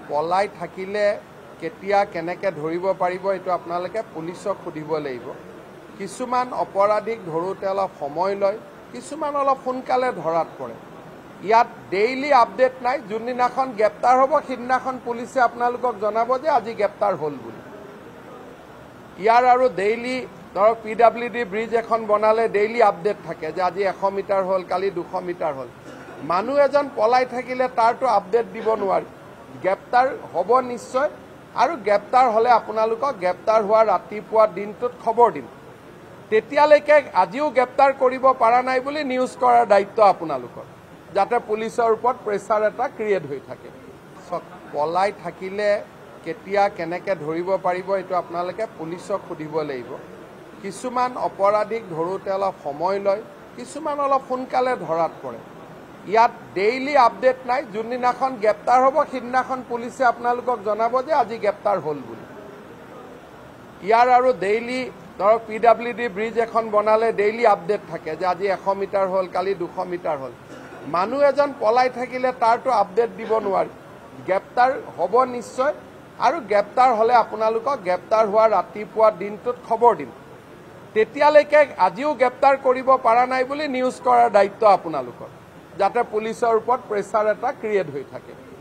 পলাই থাকিলে কেতিয়া কেনেকে ধৰিব পাৰিব এইটো আপোনালোকে পুলিচক সুধিব লাগিব। কিছুমান অপৰাধীক ধৰোঁতে অলপ সময় লয়, কিছুমান অলপ সোনকালে ধৰাত পৰে। ইয়াত ডেইলি আপডেট নাই, যোনদিনাখন গ্ৰেপ্তাৰ হ'ব সিদিনাখন পুলিচে আপোনালোকক জনাব যে আজি গ্ৰেপ্তাৰ হ'ল বুলি। ইয়াৰ আৰু ডেইলি ধৰক PWD ব্ৰিজ এখন বনালে ডেইলি আপডেট থাকে যে আজি 100 মিটাৰ হ'ল, কালি 200 মিটাৰ হ'ল। মানুহ এজন পলাই থাকিলে তাৰটো আপডেট দিব নোৱাৰি। গ্ৰেপ্তাৰ হ'ব নিশ্চয়, আৰু গ্ৰেপ্তাৰ হ'লে আপোনালোকক গ্ৰেপ্তাৰ হোৱা ৰাতিপুৱা দিনটোত খবৰ দিম। তেতিয়ালৈকে আজিও গ্ৰেপ্তাৰ কৰিব পৰা নাই বুলি নিউজ কৰাৰ দায়িত্ব আপোনালোকৰ, যাতে পুলিচৰ ওপৰত প্ৰেছাৰ এটা ক্ৰিয়েট হৈ থাকে। পলাই থাকিলে কেতিয়া কেনেকে ধৰিব পাৰিব এইটো আপোনালোকে পুলিচক সুধিব লাগিব। কিছুমান অপৰাধীক ধৰোঁতে অলপ সময় লয়, কিছুমান অলপ সোনকালে ধৰাত পৰে। ইয়াত ডেইলি আপডেট নাই, যোনদিনাখন গ্ৰেপ্তাৰ হ'ব সিদিনাখন পুলিচে আপোনালোকক জনাব যে আজি গ্ৰেপ্তাৰ হ'ল বুলি। ইয়াৰ আৰু ডেইলি ধৰক PWD ব্ৰিজ এখন বনালে ডেইলি আপডেট থাকে যে আজি 100 মিটাৰ হ'ল, কালি 200 মিটাৰ হ'ল। মানুহ এজন পলাই থাকিলে তাৰটো আপডেট দিব নোৱাৰি। গ্ৰেপ্তাৰ হ'ব নিশ্চয়, আৰু গ্ৰেপ্তাৰ হ'লে আপোনালোকক গ্ৰেপ্তাৰ হোৱা ৰাতিপুৱা দিনটোত খবৰ দিম। তেতিয়ালৈকে আজিও গ্ৰেপ্তাৰ কৰিব পৰা নাই বুলি নিউজ কৰাৰ দায়িত্ব আপোনালোকৰ, যাতে পুলিচৰ ওপৰত প্ৰেছাৰ এটা ক্ৰিয়েট হৈ থাকে।